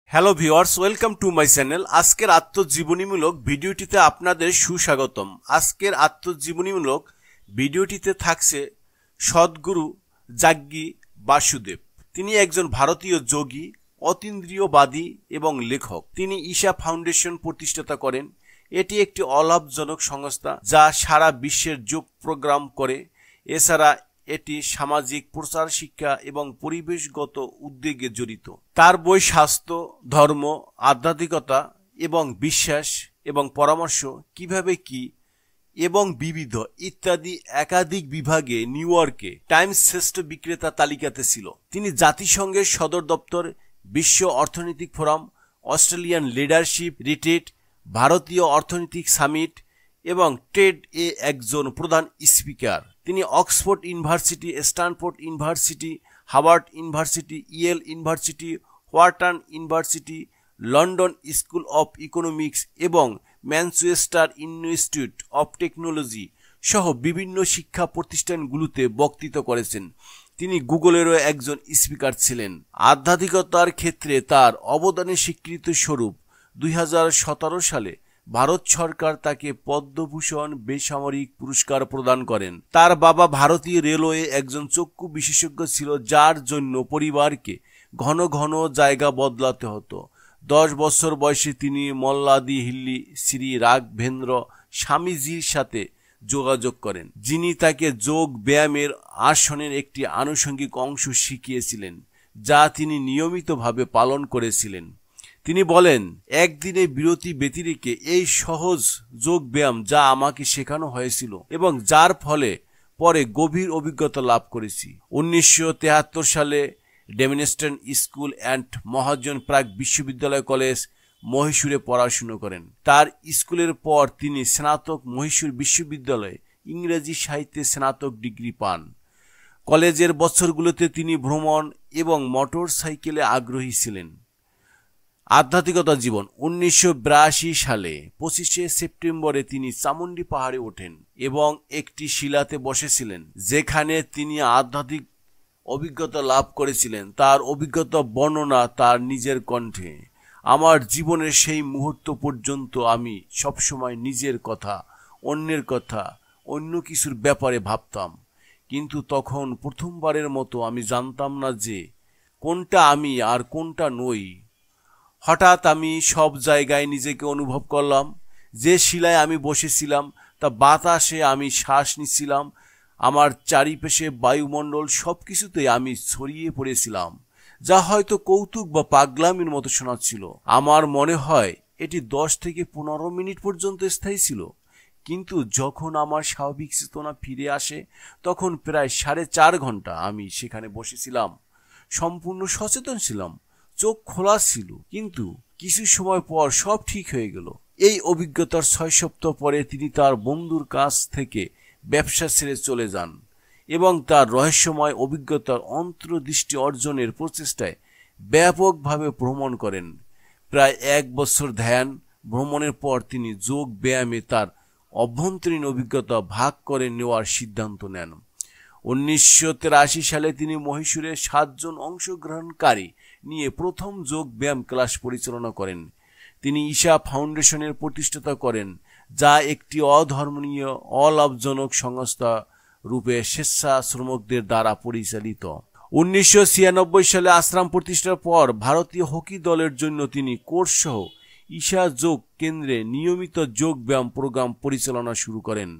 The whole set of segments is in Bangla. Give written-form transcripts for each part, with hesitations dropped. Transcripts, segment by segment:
Hello viewers, welcome to my channel. আজকের আত্মজীবনীমূলক ভিডিওটিতে আপনাদের সুস্বাগতম। আজকের আত্মজীবনীমূলক ভিডিওটিতে থাকছে সদ্গুরু জাগ্গি বাসুদেব। তিনি একজন ভারতীয় যোগী, অতীন্দ্রিয়বাদী এবং লেখক। তিনি ঈশা ফাউন্ডেশন প্রতিষ্ঠাতা করেন। এটি একটি অলাভজনক সংস্থা যা সারা বিশ্বের যোগ প্রোগ্রাম করে। এছাড়া এটি সামাজিক প্রচার, শিক্ষা এবং পরিবেশগত উদ্যোগে জড়িত। তার বই স্বাস্থ্য, ধর্ম, আধ্যাত্মিকতা এবং বিশ্বাস এবং পরামর্শ কিভাবে কি এবং বিবিধ ইত্যাদি একাধিক বিভাগে নিউ ইয়র্কে টাইমস শ্রেষ্ঠ বিক্রেতা তালিকাতে ছিল। তিনি জাতিসংঘের সদর দপ্তর, বিশ্ব অর্থনৈতিক ফোরাম, অস্ট্রেলিয়ান লিডারশিপ রিট্রিট, ভারতীয় অর্থনৈতিক সামিট এবং ট্রেড এ একজন প্রধান স্পিকার। তিনি Oxford University, Stanford University, Harvard University, Yale University, Wharton University, London School of Economics এবং ম্যানচেস্টার ইনস্টিটিউট অফ টেকনোলজি সহ বিভিন্ন শিক্ষা প্রতিষ্ঠানগুলোতে বক্তৃতা করেছেন। তিনি গুগলেরও একজন স্পিকার ছিলেন। আধ্যাত্মিকতার ক্ষেত্রে তার অবদানের স্বীকৃতি স্বরূপ 2017 সালে ভারত সরকার তাকে পদ্মভূষণ বেসামরিক পুরস্কার প্রদান করেন। তার বাবা ভারতীয় রেলওয়ে একজন চক্ষু বিশেষজ্ঞ ছিল, যার জন্য পরিবারকে ঘন ঘন জায়গা বদলাতে হতো। 10 বছর বয়সে তিনি মল্লাদি হিল্লি শ্রী রাঘবেন্দ্র স্বামীজির সাথে যোগাযোগ করেন, যিনি তাকে যোগ ব্যায়ামের আসনের একটি আনুষঙ্গিক অংশ শিখিয়েছিলেন, যা তিনি নিয়মিতভাবে পালন করেছিলেন। তিনি বলেন, একদিনে বিরতি ব্যতিরেকে এই সহজ যোগ ব্যায়াম যা আমাকে শেখানো হয়েছিল এবং যার ফলে পরে গভীর অভিজ্ঞতা লাভ করেছি। 1973 সালে ডেমনস্ট্রেট স্কুল অ্যান্ড মহাজন প্রাগ বিশ্ববিদ্যালয় কলেজ, মহীশূরে পড়াশুনো করেন। তার স্কুলের পর তিনি স্নাতক মহীশূর বিশ্ববিদ্যালয়ে ইংরেজি সাহিত্যে স্নাতক ডিগ্রি পান। কলেজের বছরগুলোতে তিনি ভ্রমণ এবং মোটর সাইকেলে আগ্রহী ছিলেন। আধ্যাত্মিকতা জীবন। 1982 সালে 25শে সেপ্টেম্বরে তিনি চামুন্ডি পাহাড়ে ওঠেন এবং একটি শিলাতে বসেছিলেন, যেখানে তিনি আধ্যাত্মিক অভিজ্ঞতা লাভ করেছিলেন। তার অভিজ্ঞতা বর্ণনা তার নিজের কণ্ঠে। আমার জীবনের সেই মুহূর্ত পর্যন্ত আমি সবসময় নিজের কথা, অন্যের কথা, অন্য কিছুর ব্যাপারে ভাবতাম, কিন্তু তখন প্রথমবারের মতো আমি জানতাম না যে কোনটা আমি আর কোনটা নই। হঠাৎ আমি সব জায়গায় নিজেকে অনুভব করলাম। যে শিলায় আমি বসেছিলাম তা বাতাসে আমি শ্বাস নিচ্ছিলাম। আমার চারিপাশে বায়ুমণ্ডল সবকিছুতেই আমি ছড়িয়ে পড়েছিলাম, যা হয়তো কৌতুক বা পাগলামির মতো শোনাচ্ছিল। আমার মনে হয় এটি 10 থেকে 15 মিনিট পর্যন্ত স্থায়ী ছিল, কিন্তু যখন আমার স্বাভাবিক চেতনা ফিরে আসে তখন প্রায় 4.5 ঘন্টা আমি সেখানে বসেছিলাম। সম্পূর্ণ সচেতন ছিলাম, চোখ খোলা ছিল, কিন্তু কিছু সময় পর সব ঠিক হয়ে গেল। এই অভিজ্ঞতার 6 সপ্তাহ পরে তিনি তার বন্ধুর কাছ থেকে ব্যবসা ছেড়ে চলে যান এবং তার রহস্যময় অভিজ্ঞতার অন্তর্দৃষ্টি অর্জনের প্রচেষ্টায় ব্যাপকভাবে ভ্রমণ করেন। প্রায় 1 বছর ধ্যান ভ্রমণের পর তিনি যোগ ব্যায়ামে তার অভ্যন্তরীণ অভিজ্ঞতা ভাগ করে নেওয়ার সিদ্ধান্ত নেন। 1983 সালে তিনি মহীশূরে 7 জন অংশগ্রহণকারী নিয়ে প্রথম যোগ ব্যায়াম ক্লাস পরিচালনা করেন। তিনি ঈশা ফাউন্ডেশনের প্রতিষ্ঠাতা করেন, যা একটি অধর্মীয় অলাভজনক সংস্থা রূপে স্বেচ্ছাশ্রমকদের দ্বারা পরিচালিত। 1996 সালে আশ্রম প্রতিষ্ঠার পর ভারতীয় হকি দলের জন্য তিনি কোর্স সহ ঈশা যোগ কেন্দ্রে নিয়মিত যোগ ব্যায়াম প্রোগ্রাম পরিচালনা শুরু করেন।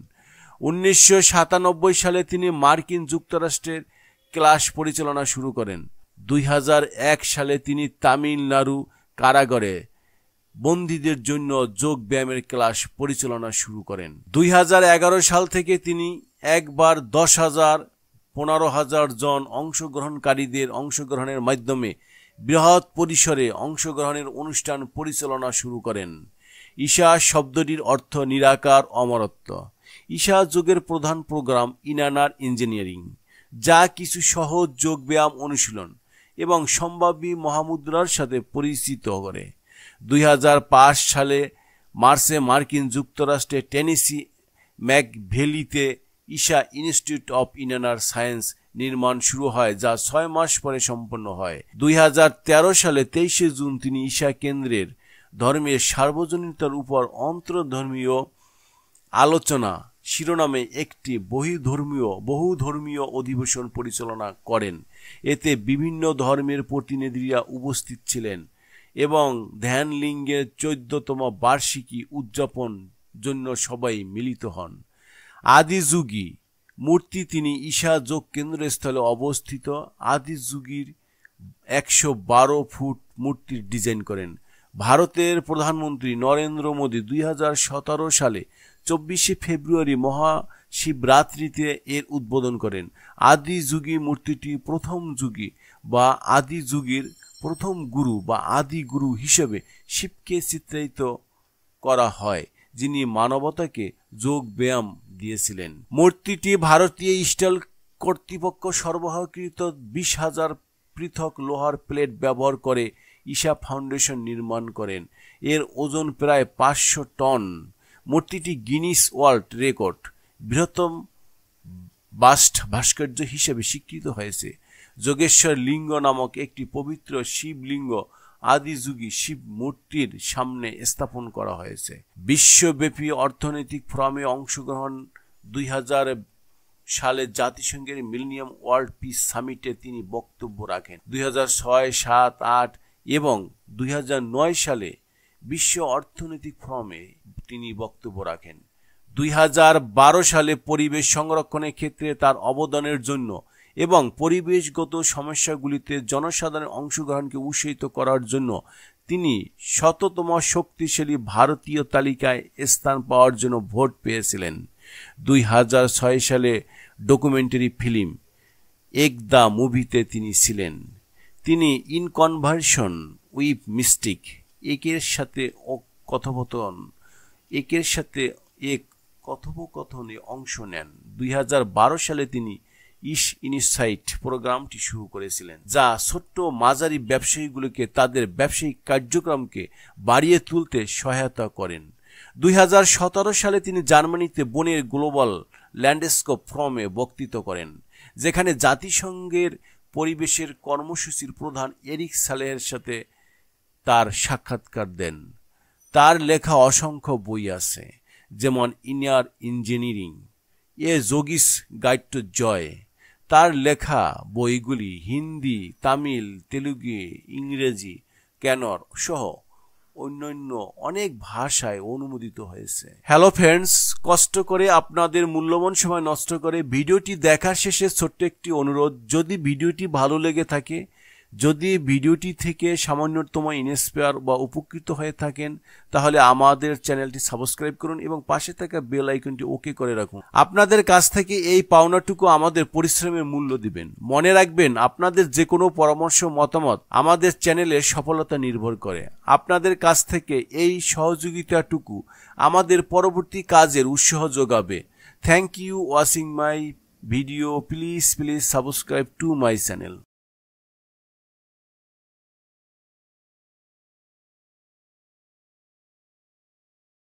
1997 সালে তিনি মার্কিন যুক্তরাষ্ট্রের ক্লাস পরিচালনা শুরু করেন। 2001 সালে তিনি তামিলনাড়ু কারাগারে বন্দীদের জন্য যোগ ব্যায়ামের ক্লাস পরিচালনা শুরু করেন। 2011 সাল থেকে তিনি একবার 10,000, 15,000 জন অংশগ্রহণকারীদের অংশগ্রহণের মাধ্যমে বৃহৎ পরিসরে অংশগ্রহণের অনুষ্ঠান পরিচালনা শুরু করেন। ঈশা শব্দটির অর্থ নিরাকার অমরত্ব। ঈশা যোগের প্রধান প্রোগ্রাম ইনার ইঞ্জিনিয়ারিং, যা কিছু সহজ যোগ ব্যায়াম অনুশীলন এবং সম্ভাব্য মহামুদ্রার সাথে পরিচিত করে। 2005 সালে মার্চে মার্কিন যুক্তরাষ্ট্রের টেনেসি ম্যাকভেলিতে Isha Institute of Inner Science নির্মাণ শুরু হয়, যা 6 মাস পরে সম্পন্ন হয়। 2013 সালে 23 জুন তিনি ঈশা কেন্দ্রের ধর্মের সার্বজনীনতার উপর অন্তর্ধর্মীয় আলোচনা শিরোনামে একটি বহুধর্মীয় অধিবেশন পরিচালনা করেন। এতে বিভিন্ন ধর্মের প্রতিনিধিরা উপস্থিত ছিলেন এবং ধ্যান লিঙ্গের 14তম বার্ষিকী উদযাপন জন্য সবাই মিলিত হন। আদিযোগী মূর্তি তিনি ঈশা যোগ কেন্দ্রস্থলে অবস্থিত আদিযোগীর 112 ফুট মূর্তির ডিজাইন করেন। ভারতের প্রধানমন্ত্রী নরেন্দ্র মোদী 2017 সালে 24 ফেব্রুয়ারি মহাশিবরাত্রিতে এর উদ্বোধন করেন। আদিযোগী মূর্তিটি প্রথম যুগী বা আদিযোগীর প্রথম গুরু বা আদি গুরু হিসেবে শিবকে চিত্রায়িত করা হয়, যিনি মানবতাকে যোগ ব্যায়াম দিয়েছিলেন। মূর্তিটি ভারতীয় স্টিল কর্তৃপক্ষ সরবরাহকৃত 20,000 পৃথক লোহার প্লেট ব্যবহার করে ঈশা ফাউন্ডেশন নির্মাণ করেন। এর ওজন প্রায় 500 টন। মূর্তিটি গিনিস ওয়ার্ল্ড রেকর্ড বৃহত্তম বাস্ট ভাস্কর্য হিসেবে স্বীকৃত হয়েছে। যোগেশ্বর লিঙ্গ নামক একটি পবিত্র শিবলিঙ্গ আদিযোগী শিব মূর্তির সামনে স্থাপন করা হয়েছে। বিশ্বব্যাপী অর্থনৈতিক ফোরামে অংশগ্রহণ 2000 সালে জাতিসংঘের মিলেনিয়াম ওয়ার্ল্ড পিস সামিটে তিনি বক্তব্য রাখেন। 2006, 7, 8 এবং 2009 সালে বিশ্ব অর্থনৈতিক ফোরামে তিনি বক্তব্য রাখেন। 2012 সালে পরিবেশ সংরক্ষণের ক্ষেত্রে তার অবদানের জন্য এবং পরিবেশগত সমস্যাগুলিতে জনসাধারণের অংশগ্রহণকে উৎসাহিত করার জন্য তিনি 100তম শক্তিশালী ভারতীয় তালিকায় স্থান পাওয়ার জন্য ভোট পেয়েছিলেন। 2006 সালে ডকুমেন্টারি ফিল্ম একদা মুভিতে তিনি ছিলেন। তিনি ইন কনভারসেশন উইথ মিস্টিক একের সাথে কথোপকথনে অংশ নেন। 2012 সালে তিনি ইনসাইট প্রোগ্রামটি শুরু করেছিলেন, যা ছোট্ট মাঝারি ব্যবসায়ীগুলোকে তাদের ব্যবসায়িক কার্যক্রমকে বাড়িয়ে তুলতে সহায়তা করেন। 2017 সালে তিনি জার্মানিতে বনের গ্লোবাল ল্যান্ডস্কেপ ফোরামে বক্তৃতা করেন, যেখানে জাতিসংঘের পরিবেশের কর্মসূচির প্রধান এরিক সালেহের সাথে তার সাক্ষাৎকার দেন। তার লেখা অসংখ্য বই আছে, যেমন Inner Engineering, a yogi's guide to joy. তার লেখা বইগুলি হিন্দি, তামিল, তেলুগু, ইংরেজি, কান্নড় সহ অন্যান্য অনেক ভাষায় অনুমোদিত হয়েছে। হ্যালো ফ্রেন্ডস, কষ্ট করে আপনাদের মূল্যবান সময় নষ্ট করে ভিডিওটি দেখার শেষে ছোট্ট একটি অনুরোধ, যদি ভিডিওটি ভালো লেগে থাকে, যদি ভিডিওটি থেকে সামান্যতম ইন্সপায়ার বা উপকৃত হয়ে থাকেন, তাহলে আমাদের চ্যানেলটি সাবস্ক্রাইব করুন এবং পাশে থাকা বেল আইকনটি ওকে করে রাখুন। আপনাদের কাছ থেকে এই পাওনাটুকু আমাদের পরিশ্রমের মূল্য দিবেন। মনে রাখবেন, আপনাদের যে কোনো পরামর্শ মতামত আমাদের চ্যানেলের সফলতা নির্ভর করে। আপনাদের কাছ থেকে এই সহযোগিতাটুকু আমাদের পরবর্তী কাজের উৎসাহ যোগাবে। Thank you watching my video. Please subscribe to my channel.